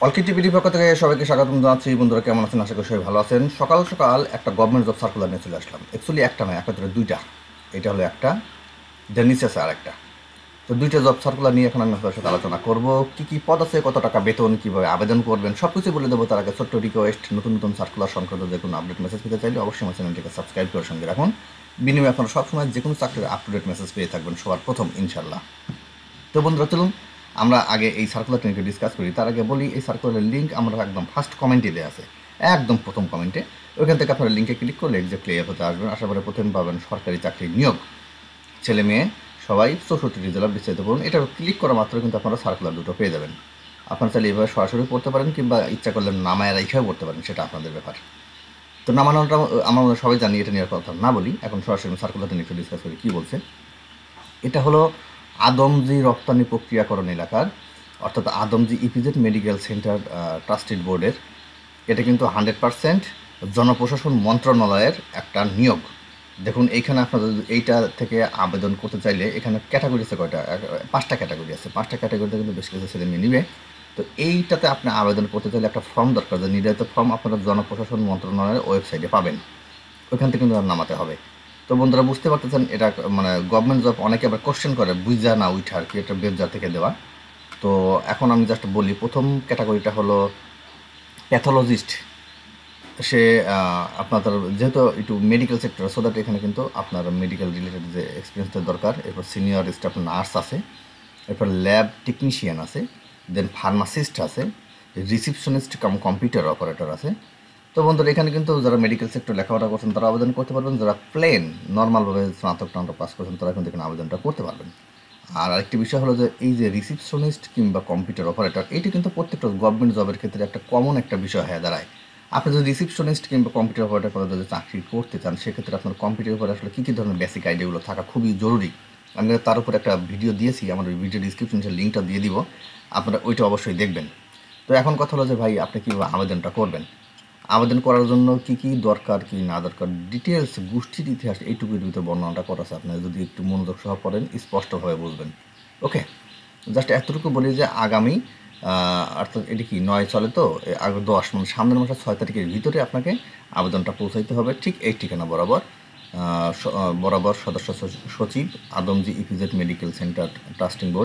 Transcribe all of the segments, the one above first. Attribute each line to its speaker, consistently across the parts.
Speaker 1: অলকি টিভির পক্ষ থেকে সবাইকে স্বাগতম জানাচ্ছি। বন্ধুরা কেমন আছেন? আশা করি সবাই ভালো আছেন। সকাল সকাল একটা গভর্নমেন্ট জব সার্কুলার নিয়ে চলে আসলাম। অ্যাকচুয়ালি একটা নয়, একটা ধরে দুইটা। এটা হলো একটা, দেন নিচে আছে আর একটা। তো দুইটা জব সার্কুলার নিয়ে এখন আমি আপনার সাথে আলোচনা করব। কী কী পদ আছে, কত টাকা বেতন, কীভাবে আবেদন করবেন, সব কিছু বলে দেবো। তার আগে ছোট্ট রিকোয়েস্ট, নতুন নতুন সার্কুলার সংক্রান্ত যে কোনো আপডেট মেসেজ পেতে চাইলে অবশ্যই আমার চ্যানেলটিকে সাবস্ক্রাইব করে সঙ্গে রাখুন। বিনিময়ে আপনারা সবসময় যে কোনো চাকরির আপ টু ডেট মেসেজ পেয়ে থাকবেন সবার প্রথম, ইনশাল্লাহ। তো বন্ধুরা চলুন আমরা আগে এই সার্কুলারটা নিয়ে ডিসকাস করি। তার আগে বলি, এই সার্কুলারের লিঙ্ক আমরা একদম ফার্স্ট কমেন্টে দেওয়া আছে, একদম প্রথম কমেন্টে। ওইখান থেকে আপনারা লিঙ্কে ক্লিক করলে এক্স্যাক্টলি এ হতে আসবেন। আশা করি প্রথমে পাবেন সরকারি চাকরির নিয়োগ, ছেলে মেয়ে সবাই 64টি জেলা বিস্তারিত করুন। এটা ক্লিক করা মাত্র কিন্তু আপনারা সার্কুলার দুটো পেয়ে যাবেন। আপনারা চাইলে এইভাবে সরাসরি পড়তে পারেন, কিংবা ইচ্ছা করলে নামায় রেখেও পড়তে পারেন, সেটা আপনাদের ব্যাপার। তো নামানোটা আমরা সবাই জানি, এটা নিয়ে কথা না বলি, এখন সরাসরি সার্কুলারটা নিয়ে ডিসকাস করি কী বলছে। এটা হলো আদমজি রপ্তানি প্রক্রিয়াকরণ এলাকার, অর্থাৎ Adamjee EPZ medical centre trusted board. এটা কিন্তু 100% জনপ্রশাসন মন্ত্রণালয়ের একটা নিয়োগ। দেখুন এইখানে আপনাদের এইটা থেকে আবেদন করতে চাইলে এখানে ক্যাটাগরি আছে কয়টা, 5টা ক্যাটাগরি আছে। 5টা ক্যাটাগরিতে কিন্তু বেশ কিছু ছেলে মেয়ে নিবে। তো এইটাতে আপনি আবেদন করতে চাইলে একটা ফর্ম দরকার, যে নির্ধারিত ফর্ম আপনারা জনপ্রশাসন মন্ত্রণালয়ের ওয়েবসাইটে পাবেন, ওইখান থেকে কিন্তু নামাতে হবে। তো বন্ধুরা বুঝতে পারতেছেন, এটা মানে গভর্নমেন্ট জব অনেকে আবার কোশ্চেন করে, বুঝা না উঠা আর কি, এটা বেবজা থেকে দেওয়া। তো এখন আমি জাস্ট বলি, প্রথম ক্যাটাগরিটা হলো প্যাথোলজিস্ট। সে আপনাদের যেহেতু একটু মেডিকেল সেক্টর, সো দ্যাট এখানে কিন্তু আপনার মেডিকেল রিলেটেড যে এক্সপিরিয়েন্সটা দরকার। এরপর সিনিয়র স্টাফ নার্স আছে, এরপর ল্যাব টেকনিশিয়ান আছে, দেন ফার্মাসিস্ট আছে, রিসিপশনিস্ট কাম কম্পিউটার অপারেটর আছে। তো বন্ধুরা এখানে কিন্তু যারা মেডিকেল সেক্টর লেখাপড়া করছেন তারা আবেদন করতে পারবেন, যারা প্লেন নর্মালভাবে স্নাতক পাস করছেন তারা কিন্তু এখানে আবেদনটা করতে পারবেন। আর আরেকটি বিষয় হলো যে এই যে রিসিপশনিস্ট কিংবা কম্পিউটার অপারেটর, এটি কিন্তু প্রত্যেকটা গভর্নমেন্ট জবের ক্ষেত্রে একটা কমন একটা বিষয় হয়ে দাঁড়ায়। আপনি যদি রিসিপশনিস্ট কিংবা কম্পিউটার অপারেটর পদে যদি চাকরি করতে চান, সেক্ষেত্রে আপনার কম্পিউটার উপরে আসলে কী কী ধরনের বেসিক আইডিয়াগুলো থাকা খুবই জরুরি। আমি তার উপর একটা ভিডিও দিয়েছি, আমার ওই ভিডিও ডিসক্রিপশনে লিঙ্কটা দিয়ে দিব, আপনারা ওইটা অবশ্যই দেখবেন। তো এখন কথা হলো যে ভাই আপনি কীভাবে আবেদনটা করবেন। আবেদন করার জন্য কী কী দরকার, কী না দরকার, ডিটেলস গোষ্ঠীর ইতিহাস এইটুকুর ভিতরে বর্ণনাটা করা আছে। আপনারা যদি একটু মনোযোগ সহ পড়েন স্পষ্টভাবে বুঝবেন। ওকে, জাস্ট এতটুকু বলি যে আগামী অর্থাৎ এটি কি 9 চলে, তো 10 মানে সামনের মাসের 6 তারিখের ভিতরে আপনাকে আবেদনটা পৌঁছাইতে হবে ঠিক এই ঠিকানা বরাবর। বরাবর সদস্য সচিব, Adamjee EPZ medical centre trusting board,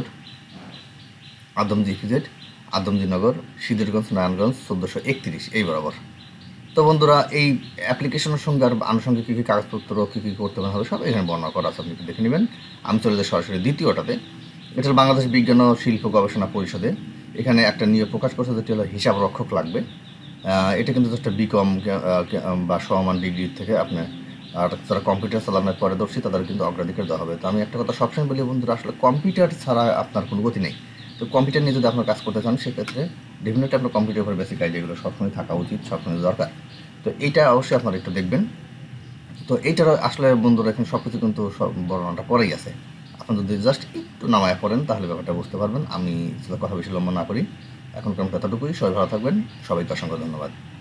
Speaker 1: Adamjee EPZ, Adamjee Nagar, Siddhirganj, Narayanganj 1431, এই বরাবর। তো বন্ধুরা এই অ্যাপ্লিকেশনের সঙ্গে আর আনুষঙ্গিক কী কী কাগজপত্র কী কী করতে হবে সব এখানে বর্ণনা করা আছে, আপনি একটু দেখে নেবেন। আমি চলে যাই সরাসরি দ্বিতীয়টাতে। এটা হলো বাংলাদেশ বিজ্ঞান ও শিল্প গবেষণা পরিষদে। এখানে একটা নিয়োগ প্রকাশ করছে, যেটি হলো হিসাব রক্ষক লাগবে। এটা কিন্তু জাস্ট বিকম বা সমমান ডিগ্রি থেকে আপনি, আর যারা কম্পিউটার চালানোর পারদর্শী তাদের কিন্তু অগ্রাধিকার দেওয়া হবে। তো আমি একটা কথা সবসময় বলি বন্ধুরা, আসলে কম্পিউটার ছাড়া আপনার কোনো গতি নেই। তো কম্পিউটার নিয়ে যদি আপনার কাজ করতে চান, সেক্ষেত্রে ডেফিনেটলি আপনার কম্পিউটার উপর বেসিক আইডিয়াগুলো সবসময় থাকা উচিত, সবসময় দরকার। তো এইটা অবশ্যই আপনারা একটু দেখবেন। তো এইটার আসলে বন্ধুরা এখানে সব কিছু কিন্তু সব বর্ণনাটা করেই আছে। আপনি যদি জাস্ট একটু নামায় পড়েন তাহলে ব্যাপারটা বুঝতে পারবেন। আমি কথা বেশি লম্বা না করি, এখন কেমন এতটুকুই। সবাই ভালো থাকবেন, সবাইকে অসংখ্য ধন্যবাদ।